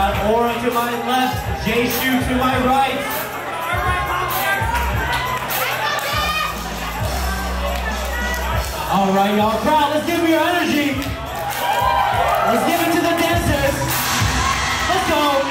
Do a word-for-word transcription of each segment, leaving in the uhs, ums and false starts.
got Aura to my left, Jay-Shu to my right. All right, y'all, crowd, let's give me your energy. Let's give it to the dancers. Let's go.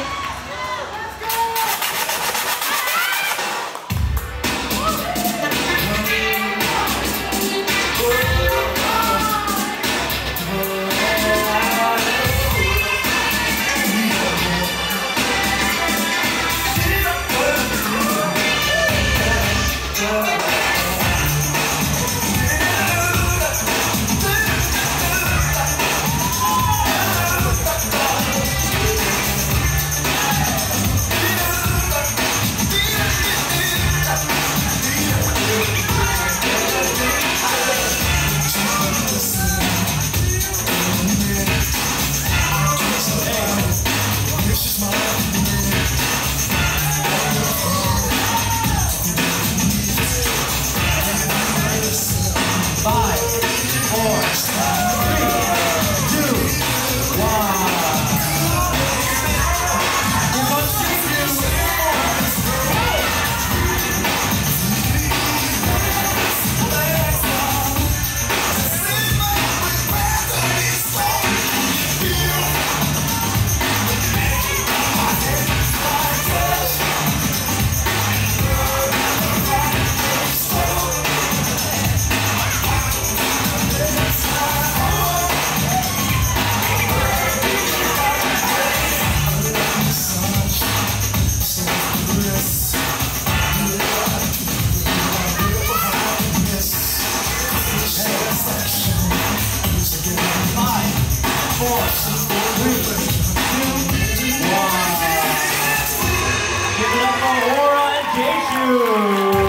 Give it up for Aura and Jay-Shu.